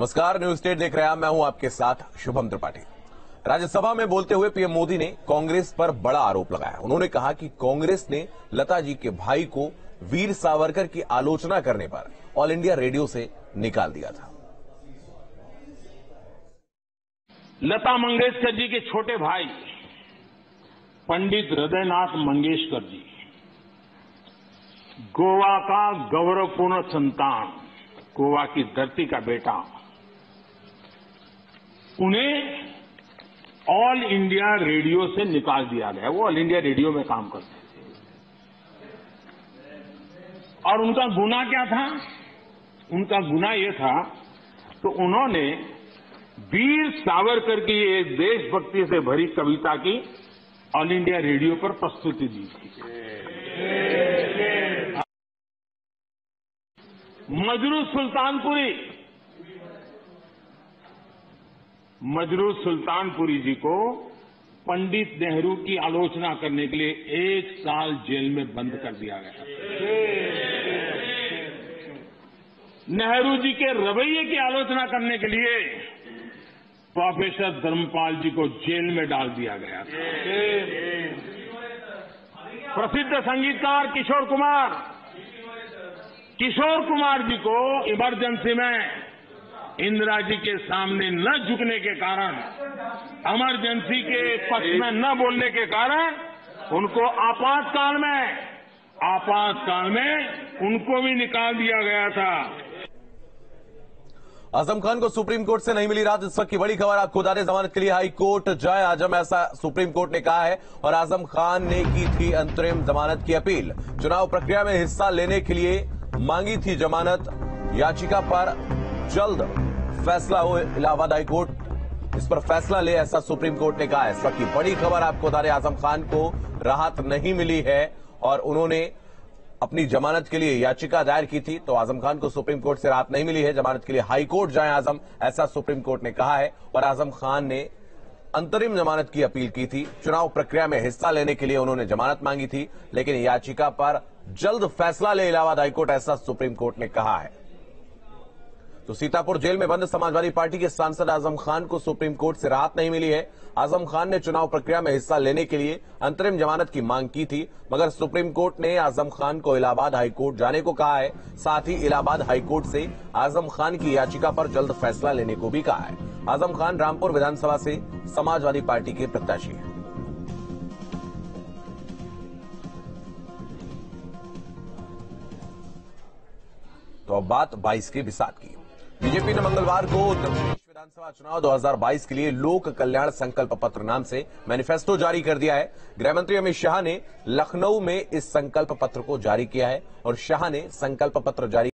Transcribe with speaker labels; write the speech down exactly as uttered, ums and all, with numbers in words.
Speaker 1: नमस्कार, news state देख रहे हैं। मैं हूं आपके साथ शुभम त्रिपाठी। राज्यसभा में बोलते हुए पीएम मोदी ने कांग्रेस पर बड़ा आरोप लगाया। उन्होंने कहा कि कांग्रेस ने लता जी के भाई को वीर सावरकर की आलोचना करने पर ऑल इंडिया रेडियो से निकाल दिया था।
Speaker 2: लता मंगेशकर जी के छोटे भाई पंडित हृदयनाथ मंगेशकर जी, गोवा का गौरवपूर्ण संतान, गोवा की धरती का बेटा, उन्हें ऑल इंडिया रेडियो से निकाल दिया गया। वो ऑल इंडिया रेडियो में काम करते थे और उनका गुनाह क्या था? उनका गुनाह यह था तो उन्होंने वीर सावरकर की एक देशभक्ति से भरी कविता की ऑल इंडिया रेडियो पर प्रस्तुति दी थी। मजरू सुल्तानपुरी मजरू सुल्तानपुरी जी को पंडित नेहरू की आलोचना करने के लिए एक साल जेल में बंद कर दिया गया। नेहरू जी के रवैये की आलोचना करने के लिए प्रोफेसर धर्मपाल जी को जेल में डाल दिया गया था। प्रसिद्ध संगीतकार किशोर कुमार किशोर कुमार जी को इमरजेंसी में इंदिरा जी के सामने न झुकने के कारण, इमरजेंसी के पक्ष में न बोलने के कारण उनको आपातकाल में आपातकाल में उनको भी निकाल दिया गया था।
Speaker 1: आजम खान को सुप्रीम कोर्ट से नहीं मिली राहत। इस वक्त की बड़ी खबर आपको बता दें, जमानत के लिए हाई कोर्ट जाए आजम, ऐसा सुप्रीम कोर्ट ने कहा है। और आजम खान ने की थी अंतरिम जमानत की अपील। चुनाव प्रक्रिया में हिस्सा लेने के लिए मांगी थी जमानत, याचिका पर जल्द फैसला हो। इलाहाबाद हाई कोर्ट इस पर फैसला ले, ऐसा सुप्रीम कोर्ट ने कहा है। इस वक्त की बड़ी खबर आपको बता दें, आजम खान को राहत नहीं मिली है और उन्होंने अपनी जमानत के लिए याचिका दायर की थी। तो आजम खान को सुप्रीम कोर्ट से राहत नहीं मिली है। जमानत के लिए हाई कोर्ट जाए आजम, ऐसा सुप्रीम कोर्ट ने कहा है। और आजम खान ने अंतरिम जमानत की अपील की थी। चुनाव प्रक्रिया में हिस्सा लेने के लिए उन्होंने जमानत मांगी थी, लेकिन याचिका पर जल्द फैसला ले इलाहाबाद हाईकोर्ट, ऐसा सुप्रीम कोर्ट ने कहा है। तो सीतापुर जेल में बंद समाजवादी पार्टी के सांसद आजम खान को सुप्रीम कोर्ट से राहत नहीं मिली है। आजम खान ने चुनाव प्रक्रिया में हिस्सा लेने के लिए अंतरिम जमानत की मांग की थी, मगर सुप्रीम कोर्ट ने आजम खान को इलाहाबाद हाईकोर्ट जाने को कहा है। साथ ही इलाहाबाद हाईकोर्ट से आजम खान की याचिका पर जल्द फैसला लेने को भी कहा है। आजम खान रामपुर विधानसभा से समाजवादी पार्टी के प्रत्याशी हैं। तो अब बात बाईस के विसात की। बीजेपी ने मंगलवार को उत्तर प्रदेश विधानसभा चुनाव दो हज़ार बाईस के लिए लोक कल्याण संकल्प पत्र नाम से मैनिफेस्टो जारी कर दिया है। गृहमंत्री अमित शाह ने लखनऊ में इस संकल्प पत्र को जारी किया है और शाह ने संकल्प पत्र जारी